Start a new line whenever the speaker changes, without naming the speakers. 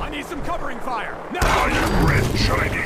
need some covering fire! Now!
Iron Red Chinese